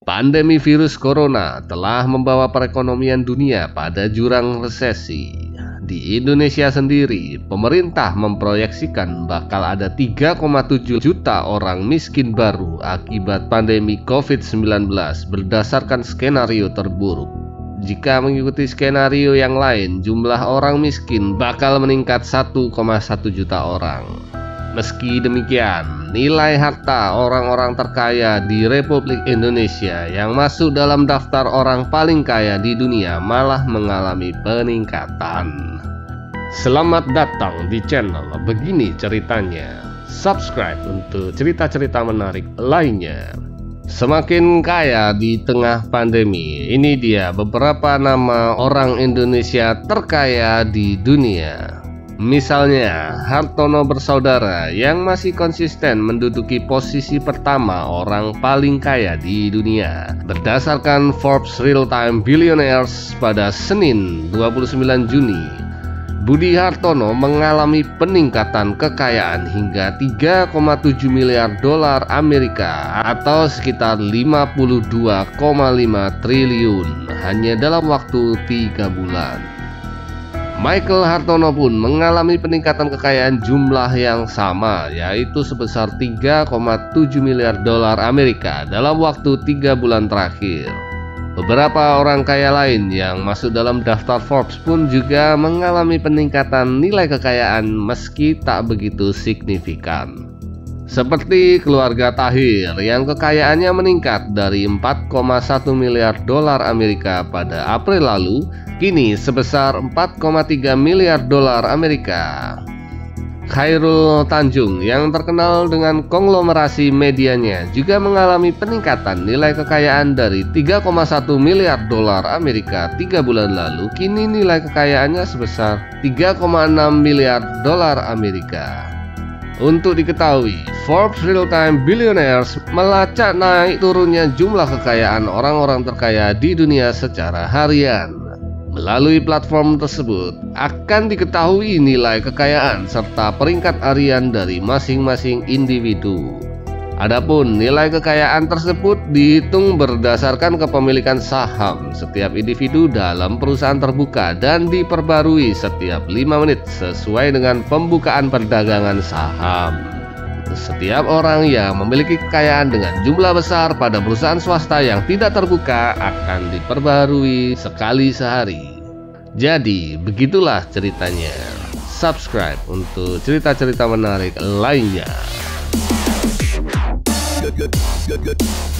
Pandemi virus corona telah membawa perekonomian dunia pada jurang resesi. Di Indonesia sendiri, pemerintah memproyeksikan bakal ada 3,7 juta orang miskin baru akibat pandemi COVID-19 berdasarkan skenario terburuk. Jika mengikuti skenario yang lain, jumlah orang miskin bakal meningkat 1,1 juta orang. Meski demikian, nilai harta orang-orang terkaya di Republik Indonesia yang masuk dalam daftar orang paling kaya di dunia malah mengalami peningkatan. Selamat datang di channel Begini Ceritanya. Subscribe untuk cerita-cerita menarik lainnya. Semakin kaya di tengah pandemi, ini dia beberapa nama orang Indonesia terkaya di dunia. Misalnya, Hartono bersaudara yang masih konsisten menduduki posisi pertama orang paling kaya di dunia. Berdasarkan Forbes Real Time Billionaires pada Senin 29 Juni, Budi Hartono mengalami peningkatan kekayaan hingga 3,7 miliar dolar Amerika atau sekitar 52,5 triliun hanya dalam waktu 3 bulan. Michael Hartono pun mengalami peningkatan kekayaan jumlah yang sama, yaitu sebesar 3,7 miliar dolar Amerika dalam waktu 3 bulan terakhir. Beberapa orang kaya lain yang masuk dalam daftar Forbes pun juga mengalami peningkatan nilai kekayaan meski tak begitu signifikan. Seperti keluarga Tahir yang kekayaannya meningkat dari 4,1 miliar dolar Amerika pada April lalu, kini sebesar 4,3 miliar dolar Amerika. Khairul Tanjung yang terkenal dengan konglomerasi medianya juga mengalami peningkatan nilai kekayaan dari 3,1 miliar dolar Amerika 3 bulan lalu, kini nilai kekayaannya sebesar 3,6 miliar dolar Amerika. Untuk diketahui, Forbes Real Time Billionaires melacak naik turunnya jumlah kekayaan orang-orang terkaya di dunia secara harian. Melalui platform tersebut akan diketahui nilai kekayaan serta peringkat harian dari masing-masing individu. Adapun nilai kekayaan tersebut dihitung berdasarkan kepemilikan saham setiap individu dalam perusahaan terbuka dan diperbarui setiap 5 menit sesuai dengan pembukaan perdagangan saham. Setiap orang yang memiliki kekayaan dengan jumlah besar pada perusahaan swasta yang tidak terbuka akan diperbarui sekali sehari. Jadi, begitulah ceritanya. Subscribe untuk cerita-cerita menarik lainnya.